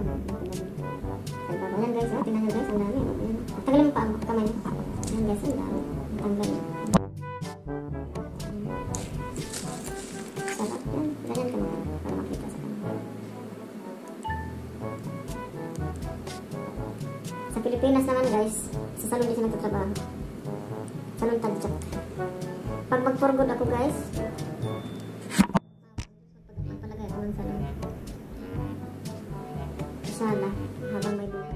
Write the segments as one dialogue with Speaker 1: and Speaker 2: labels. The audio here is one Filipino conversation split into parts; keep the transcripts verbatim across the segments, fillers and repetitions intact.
Speaker 1: Ayan guys, oh. Tingnan nyo guys, ang dami. Tagalin mo pa ang kamay. Ayan guys, ang dami. Tanggal. Sarap yan. Ganyan ka naman para makita sa kanila. Sa Pilipinas naman guys, sa salon din siya nagtatrabaho. Salon tadjak. Pag mag-for-good ako guys, magpalagay ako ng salon. Sala, habang may buhay.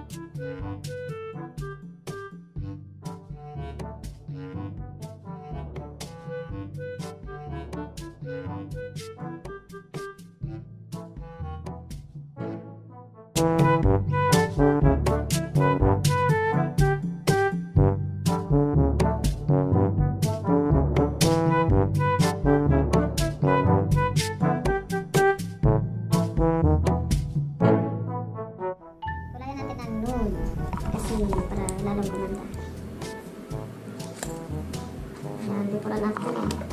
Speaker 1: Para lalong gumanda. Yan, before and after.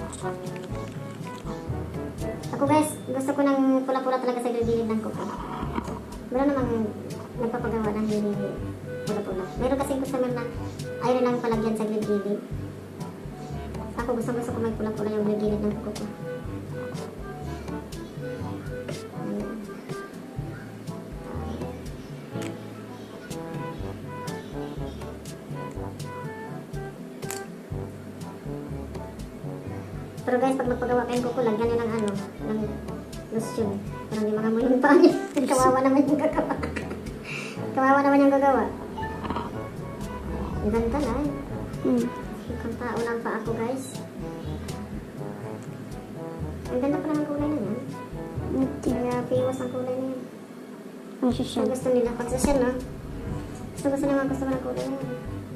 Speaker 1: Ako guys, gusto ko ng pula-pula talaga sa gilid ng kuko. Meron namang nagpapagawa ng hindi pula-pula. Meron kasi customer na ayaw lang palagyan sa gilid-gilid. Ako gusto gusto ko may pula-pula yung gilid ng kuko ko. Pero guys, pag magpagawa kayong kuko, lagyan nyo ng ano, ng lotion. Parang di mga mo yung pangit. Kawawa naman yung gagawa. Kawawa naman yung gagawa. Ang ganda na eh. Hmm. Mukhang tao lang pa ako guys. Ang ganda pa naman kulay na yan. Kaya piwas ang kulay na yan. Ang social. Gusto nila pag social no? Gusto gusto nila gusto ng kulay na yan.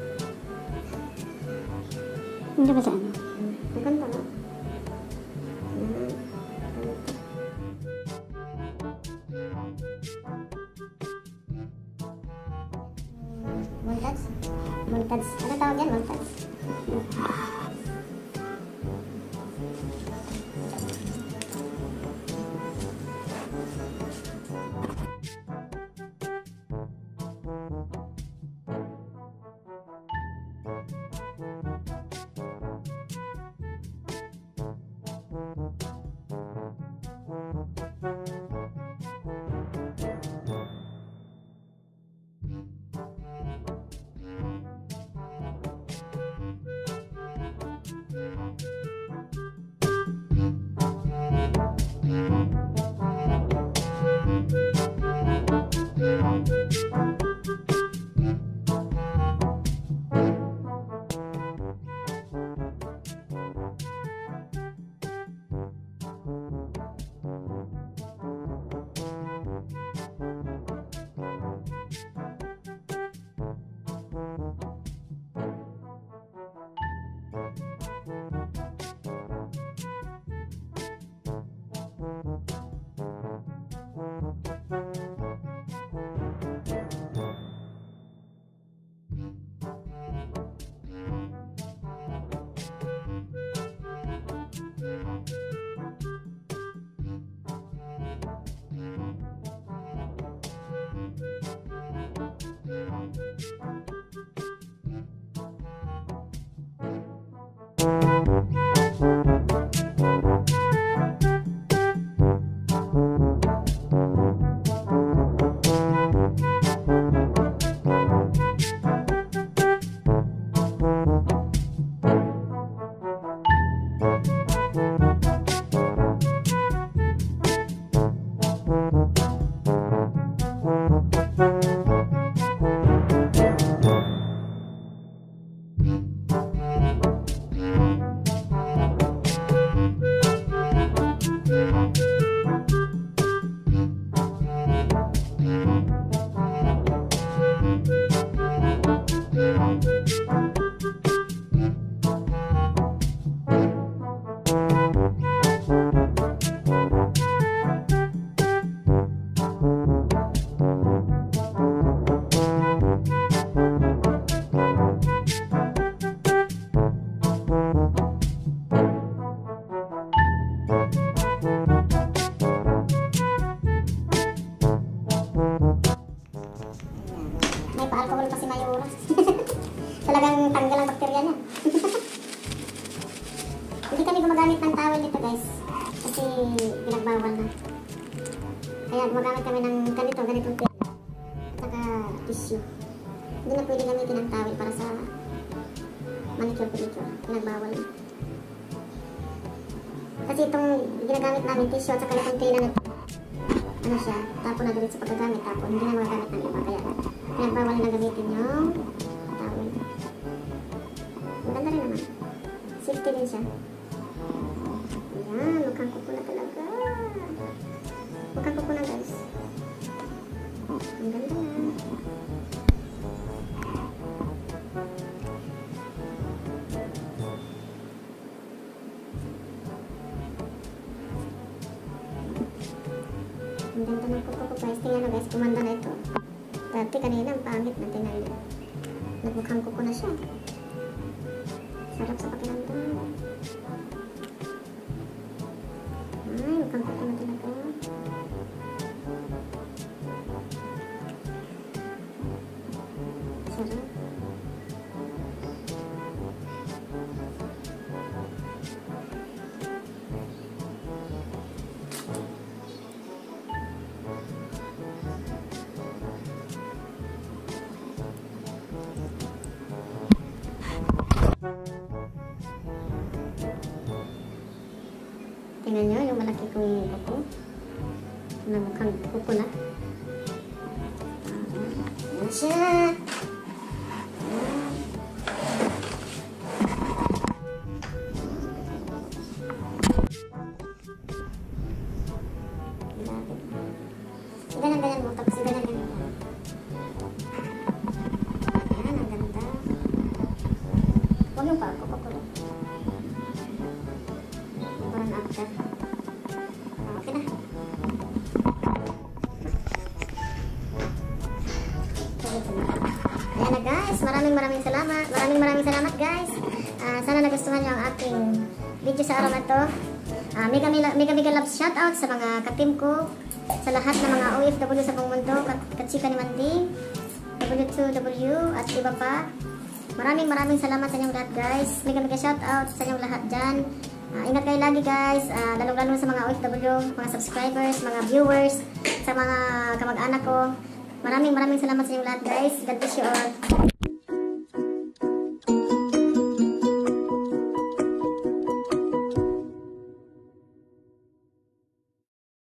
Speaker 1: Hindi ba sa ano? Ang ganda no? Montage? Montage. Ano tawag yan? Montage? mayura. Talagang tanggal ang bakterya niya. Hindi kami gumagamit ng towel dito guys. Kasi pinagbawal na. Kaya gumagamit kami ng ganito, ganitong pin. Saka tissue. Hindi na pwede gamitin ng towel para sa manicure pedicure. Pinagbawal na. Kasi itong ginagamit namin tissue at saka na container na ano siya, tapon na diretso sa paggagamit, tapon hindi na magagamit ng iba. Kaya pinagbawal na gamitin yung towel. Maganda rin naman. Safety din siya. Ayan, mukhang kuko na talaga. Mukhang kuko na guys. Ang ganda na. Ang ganda ng kuko ko guys. Tingnan mo guys, kumanda na ito. Dati kanina ang pangit na tingnan. Nagmukhang kuko na siya. Sarap sa pakiramdam. Ay, mukhang kuko na talaga. Sarap. Tingnan nyo yung malaki kong kuko na mukhang kuko na. Ayan siya. Ganyan-ganyan mo, tapos ganyan-ganyan. Ayan, ang ganda. Huwag yung pa, kuko ko lang. Parang after. Okay na. Ayan na guys, maraming maraming salamat. Maraming maraming salamat guys. Uh, sana nagustuhan nyo ang aking video sa araw na to. Uh, mega, mega, mega mega love shoutout sa mga katim ko, sa lahat ng mga O F W sa buong mundo, katsika ni Manding, W two W at iba pa. Maraming maraming salamat sa inyong lahat guys. Mega mega shoutout sa inyong lahat dyan. Uh, ingat kayo lagi guys, uh, lalong-lalo sa mga O F W, mga subscribers, mga viewers, sa mga kamag-anak ko. Maraming maraming salamat sa inyong lahat guys. God bless you all.